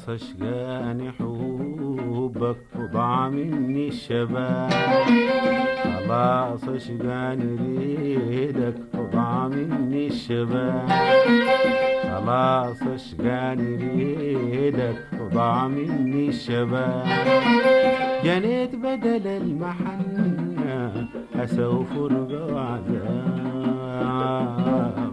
اشقاني حبك وضاع مني الشباب، خلاص اشقاني ريدك وضاع مني الشباب، خلاص اشقاني ريدك وضاع مني الشباب، جنيت بدل المحنة أسى وفرقة وعذاب.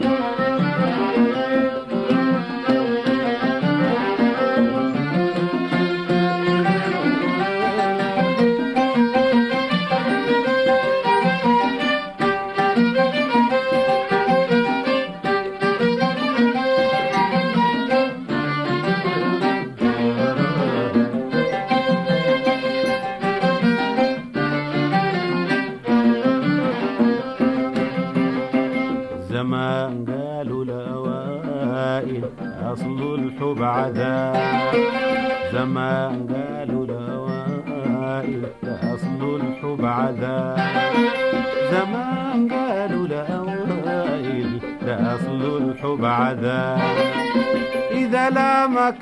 زمان قالوا الأوائل أصل الحب عذاب، زمان قالوا الأوائل أصل الحب عذاب، زمان قالوا الأوائل أصل الحب عذاب، إذا لامك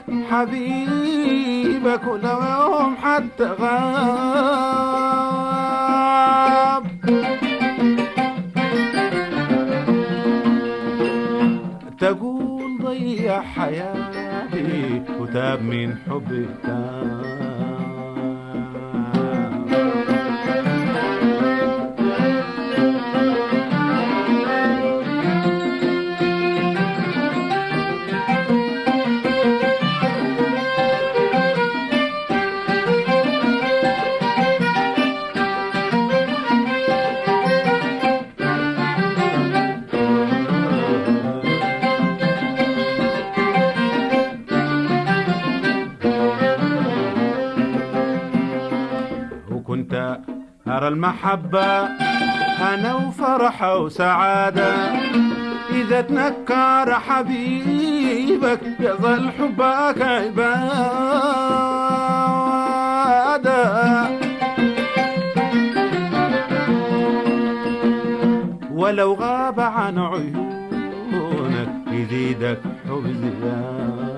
حبيبك ولو يوم حتى غاب، تقول ضيع حياتي وتاب من حبي تاب. وكنت أرى المحبة أنا وفرحة وسعادة، إذا تنكر حبيبك يظل حبك عبادة، ولو غاب عن عيونك يزيدك حب زيادة.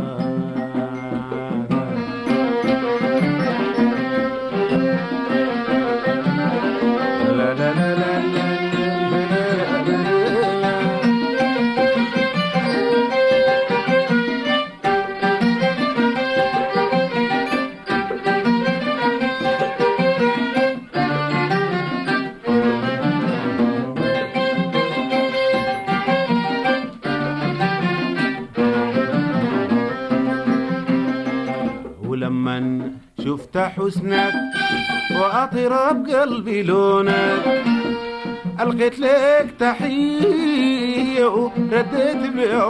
ولمن شفت حسنك وأطرب قلبي لونك، ألقيت لك تحية ورديت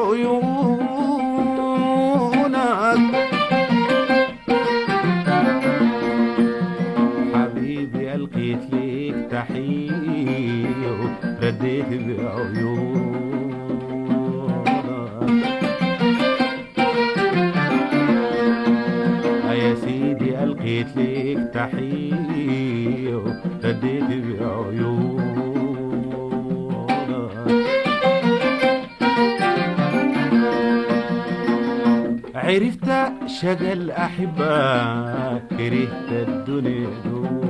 بعيونك، حبيبي ألقيت لك تحية ورديت بعيونك، يا سيدي ألقيت لك تحية ورديت بعيونك، عرفت شقى الأحبة كرهت الدنيا دون.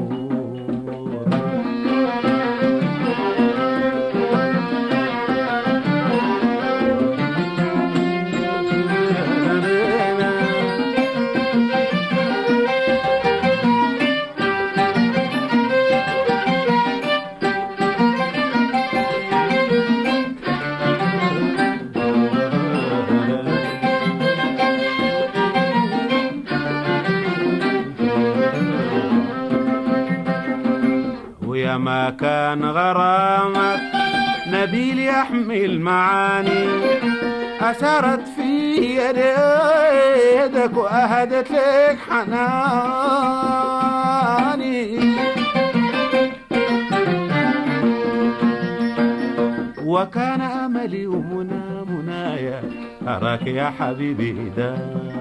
ما كان غرامك نبيل يحمل معاني، أثرت في يدك وأهدت لك حناني، وكان أملي ومنايا أراك يا حبيبي داني.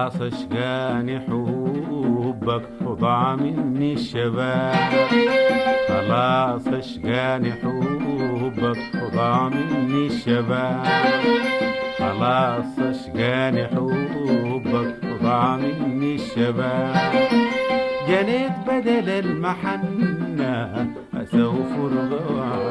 خلاص اشقاني حبك وضاع مني الشباب. خلاص اشقاني حبك وضاع مني الشباب. خلاص اشقاني حبك وضاع مني الشباب. جنيت بدل المحنة أسوي فرقة